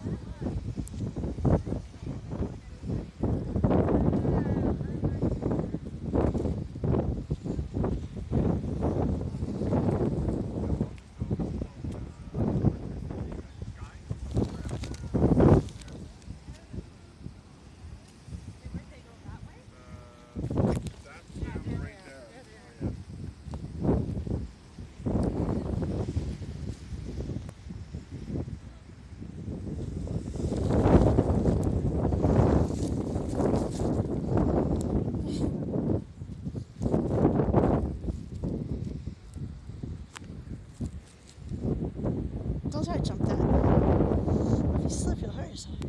Don't try to jump that. If you slip, you'll hurt yourself.